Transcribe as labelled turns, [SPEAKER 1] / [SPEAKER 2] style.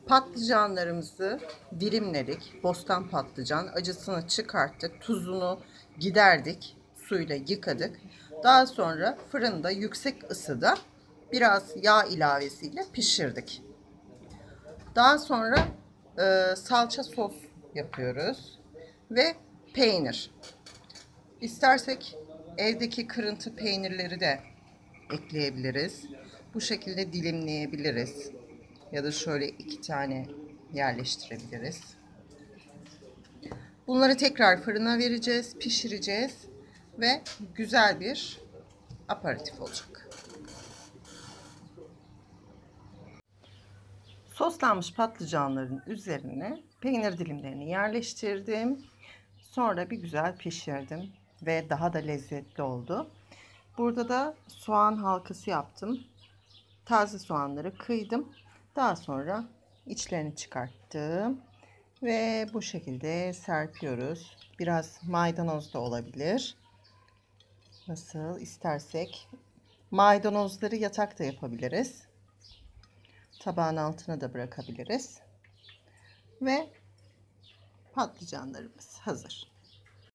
[SPEAKER 1] Patlıcanlarımızı dilimledik. Bostan patlıcan. Acısını çıkarttık. Tuzunu giderdik. Suyla yıkadık. Daha sonra fırında yüksek ısıda biraz yağ ilavesiyle pişirdik. Daha sonra salça sos yapıyoruz. Ve peynir. İstersek evdeki kırıntı peynirleri de ekleyebiliriz. Bu şekilde dilimleyebiliriz. Ya da şöyle 2 tane yerleştirebiliriz. Bunları tekrar fırına vereceğiz, pişireceğiz ve güzel bir aperatif olacak. Soslanmış patlıcanların üzerine peynir dilimlerini yerleştirdim. Sonra bir güzel pişirdim ve daha da lezzetli oldu. Burada da soğan halkası yaptım. Taze soğanları kıydım. Daha sonra içlerini çıkarttım. Ve bu şekilde serpiyoruz. Biraz maydanoz da olabilir. Nasıl istersek. Maydanozları yatakta yapabiliriz. Tabağın altına da bırakabiliriz. Ve patlıcanlarımız hazır.